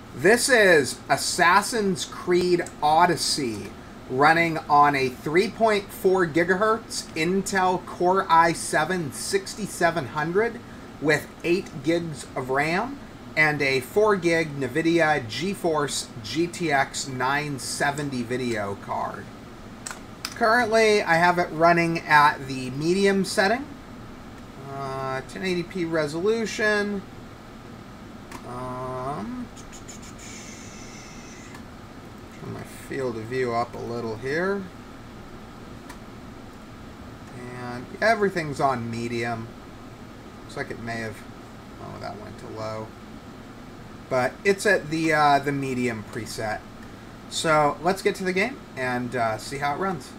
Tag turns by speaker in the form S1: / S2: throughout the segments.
S1: This is Assassin's Creed Odyssey running on a 3.4 gigahertz Intel Core i7 6700 with 8 gigs of RAM and a 4 gig NVIDIA GeForce GTX 970 video card. Currently, I have it running at the medium setting, 1080p resolution. Turn my field of view up a little here. And everything's on medium. Looks like it may have... Oh, that went to low. But it's at the medium preset. So let's get to the game and see how it runs.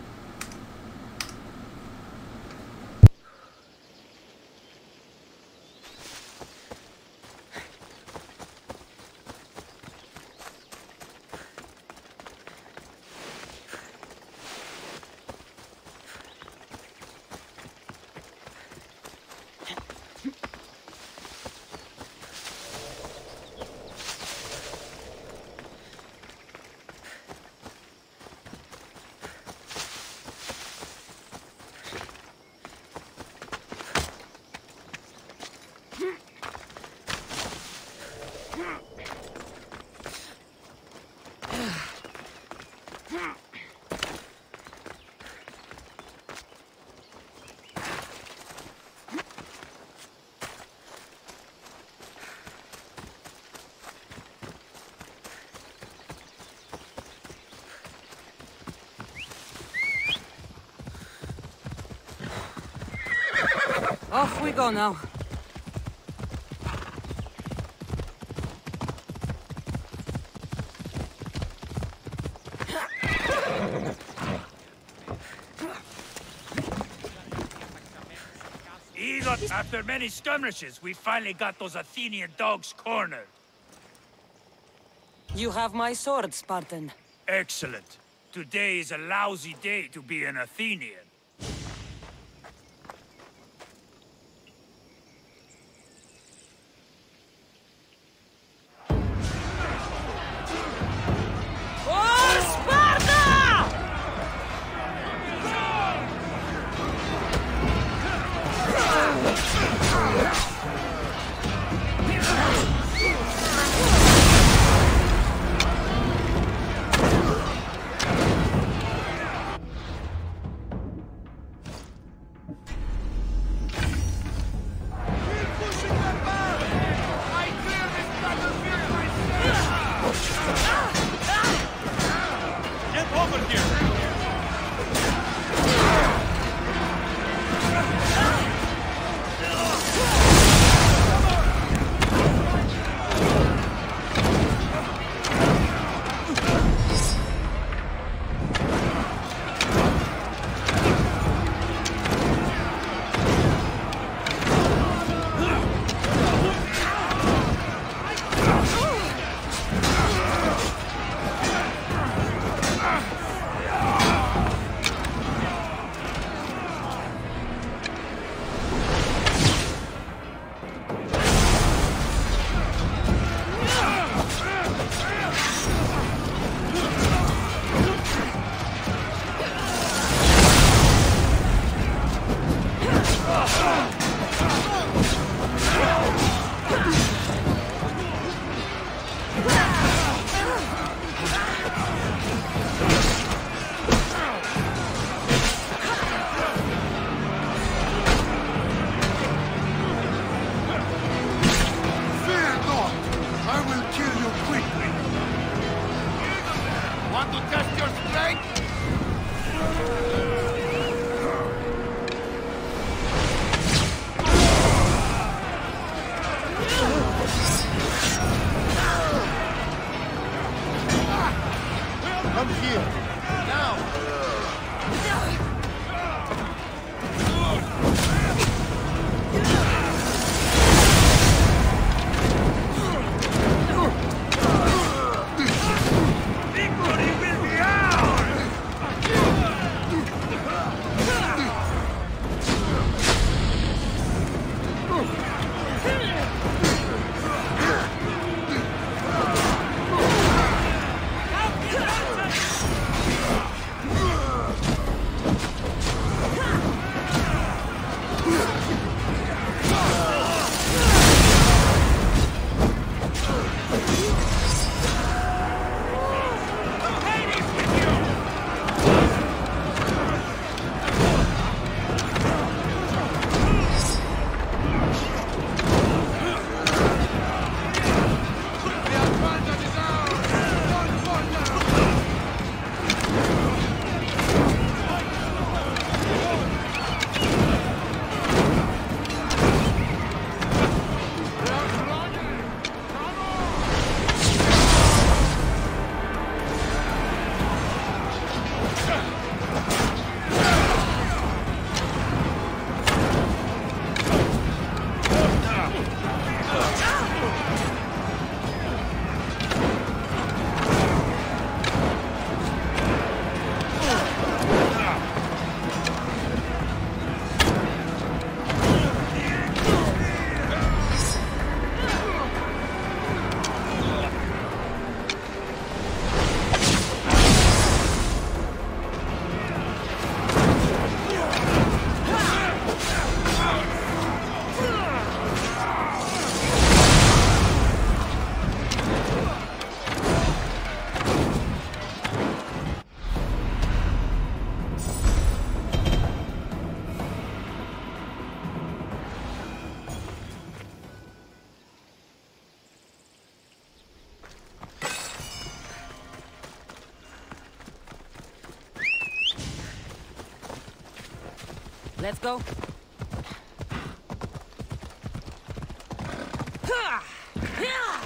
S2: Off we go now.
S3: Egot, after many skirmishes, we finally got those Athenian dogs cornered.
S2: You have my sword, Spartan.
S3: Excellent. Today is a lousy day to be an Athenian.
S2: Let's go. Ha! Yeah!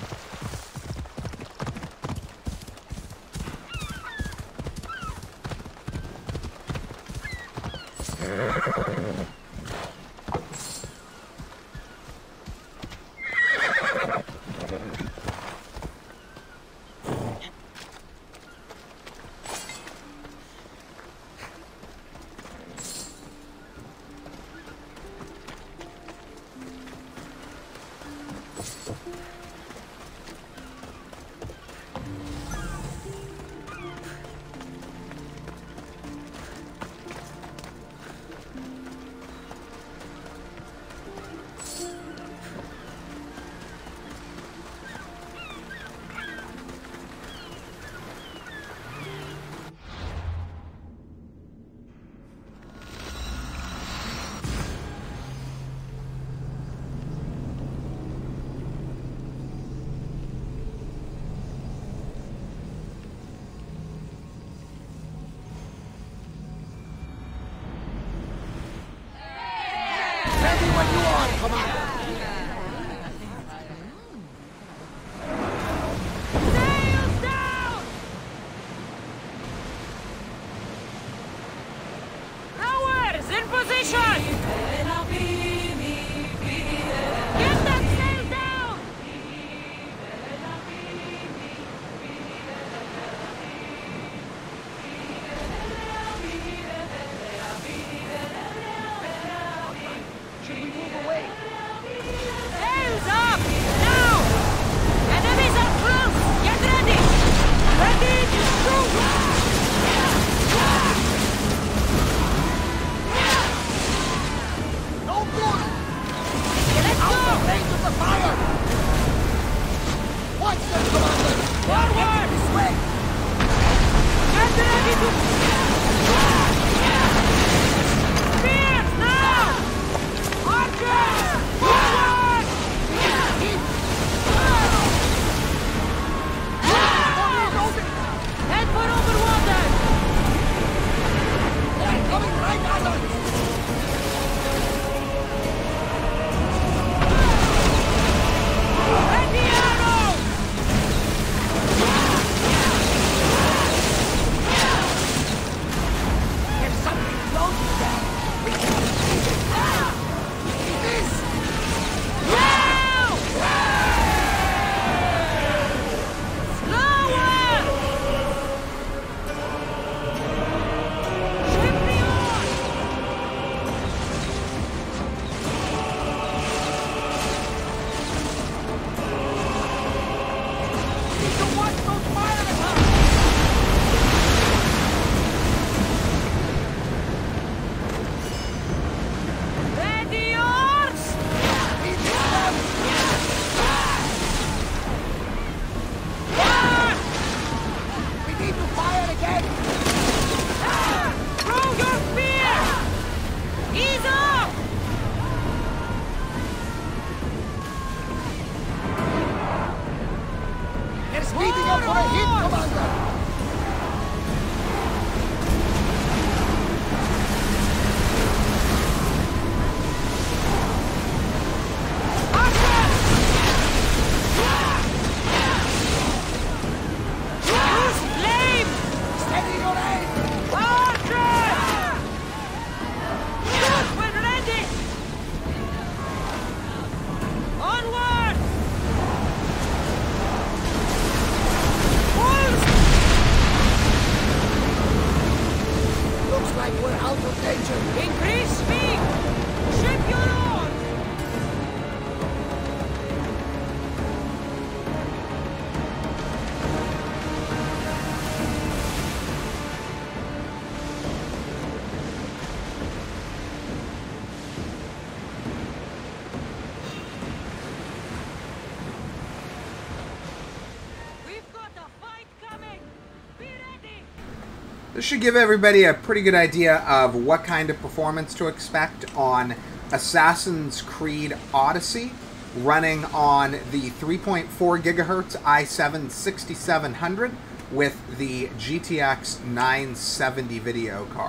S1: This should give everybody a pretty good idea of what kind of performance to expect on Assassin's Creed Odyssey, running on the 3.4 gigahertz i7 6700 with the GTX 970 video card.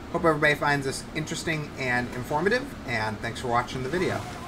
S1: Hope everybody finds this interesting and informative, and thanks for watching the video.